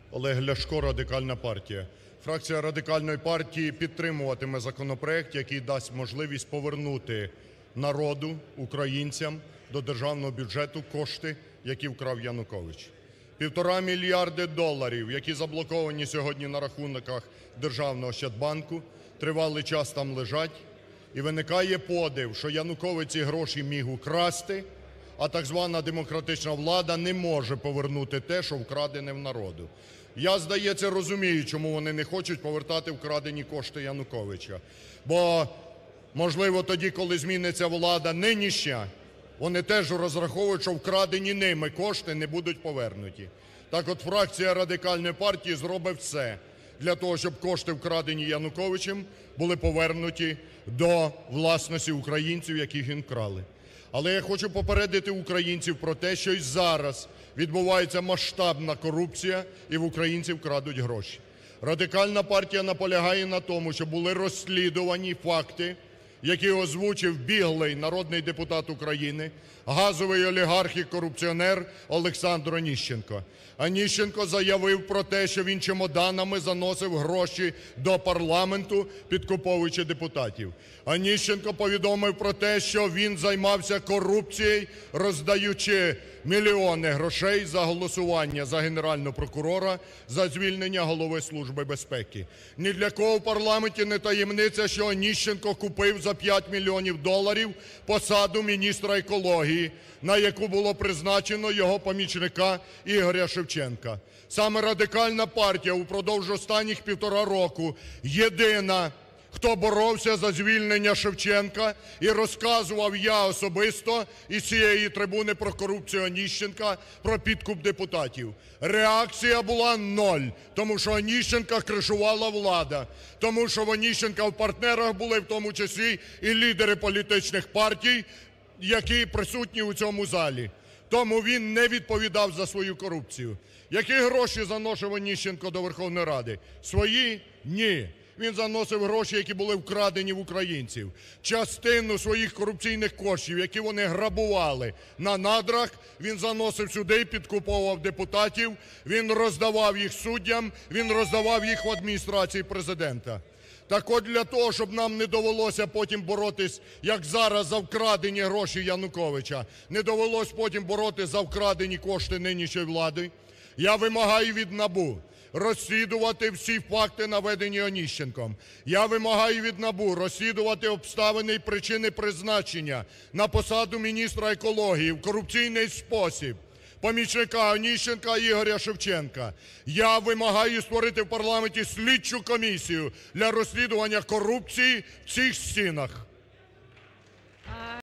Олег Ляшко, Радикальна партія. Фракція Радикальної партії підтримуватиме законопроект, який дасть можливість повернути народу, українцям до державного бюджету кошти, які вкрав Янукович. 1,5 мільярди доларів, які заблоковані сьогодні на рахунках Державного ощадбанку, тривалий час там лежать. І виникає подив, що Янукович ці гроші міг украсти, а так звана демократична влада не може повернути те, що вкрадене в народу. Я, здається, розумію, чому вони не хочуть повертати вкрадені кошти Януковича. Бо, можливо, тоді, коли зміниться влада нинішня, вони теж розраховують, що вкрадені ними кошти не будуть повернуті. Так от фракція Радикальної партії зробить все для того, щоб кошти, вкрадені Януковичем, були повернуті до власності українців, яких він вкрали. Але я хочу попередити українців про те, що і зараз відбувається масштабна корупція і в українців крадуть гроші. Радикальна партія наполягає на тому, щоб були розслідувані факти, які озвучив біглий народний депутат України, газовий олігарх і корупціонер Олександр Оніщенко. Оніщенко заявив про те, що він чемоданами заносив гроші до парламенту, підкуповуючи депутатів. Оніщенко повідомив про те, що він займався корупцією, роздаючи мільйони грошей за голосування за Генерального прокурора, за звільнення Голови Служби безпеки. Ні для кого в парламенті не таємниця, що Оніщенко купив за 5 мільйонів доларів посаду міністра екології, на яку було призначено його помічника Ігоря Шевченка. Саме Радикальна партія упродовж останніх 1,5 року єдина, хто боровся за звільнення Шевченка, і розказував я особисто із цієї трибуни про корупцію Оніщенка, про підкуп депутатів. Реакція була ноль, тому що Оніщенка кришувала влада, тому що в Оніщенка в партнерах були в тому числі і лідери політичних партій, які присутні у цьому залі. Тому він не відповідав за свою корупцію. Які гроші заносив Оніщенко до Верховної Ради? Свої? Ні. Він заносив гроші, які були вкрадені в українців. Частину своїх корупційних коштів, які вони грабували на надрах, він заносив сюди, підкуповував депутатів, він роздавав їх суддям, він роздавав їх в адміністрації президента. Так от для того, щоб нам не довелося потім боротись, як зараз, за вкрадені гроші Януковича, не довелося потім боротись за вкрадені кошти нинішньої влади, я вимагаю від НАБУ розслідувати всі факти, наведені Оніщенком. Я вимагаю від НАБУ розслідувати обставини і причини призначення на посаду міністра екології в корупційний спосіб помічника Оніщенка Ігоря Шевченка. Я вимагаю створити в парламенті слідчу комісію для розслідування корупції в цих стінах.